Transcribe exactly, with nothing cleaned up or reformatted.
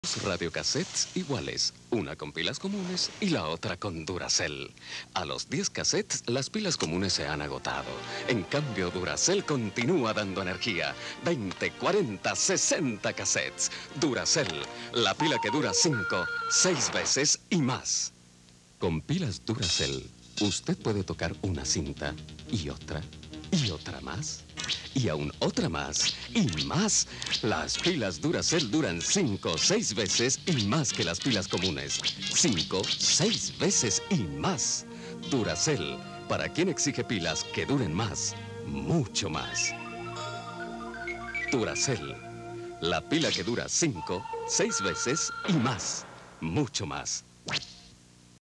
Dos radiocassettes iguales, una con pilas comunes y la otra con Duracell. A los diez cassettes, las pilas comunes se han agotado. En cambio, Duracell continúa dando energía. veinte, cuarenta, sesenta cassettes. Duracell, la pila que dura cinco, seis veces y más. Con pilas Duracell, usted puede tocar una cinta y otra y otra más. Y aún otra más, y más. Las pilas Duracell duran cinco, seis veces y más que las pilas comunes. Cinco, seis veces y más. Duracell, para quien exige pilas que duren más, mucho más. Duracell, la pila que dura cinco, seis veces y más, mucho más.